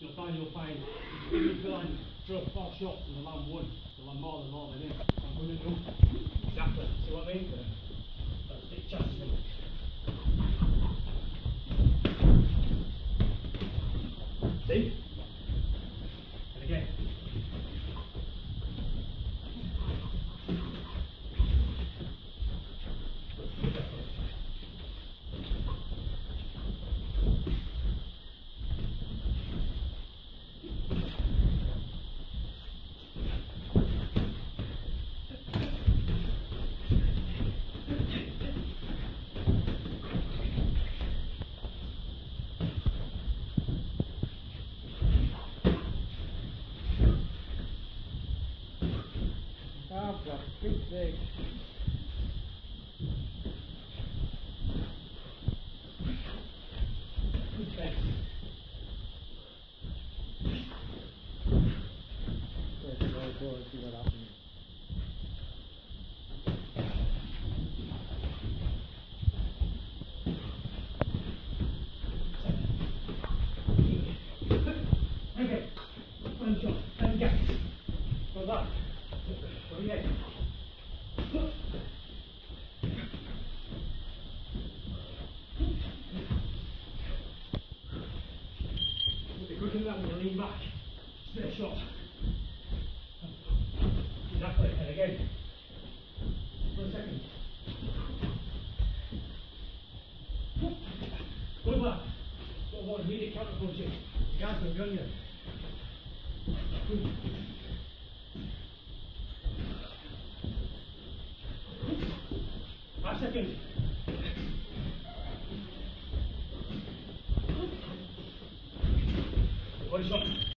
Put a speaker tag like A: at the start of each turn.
A: you'll find if you land throw 4 shots and the land 1, you'll land more than him. I'm going to do exactly. See what I mean? That's big chances. See? And again.
B: I've got big legs.
A: Good face.
B: Let's go and see what happens.
A: Okay. One shot. And get. Go back. Go again. Be quick in that one, lean back. Straight shot. Exactly. And again. For a second. Good lad. Don't want immediate counter punching. You guys will gun you. Good. 5 seconds. One shot.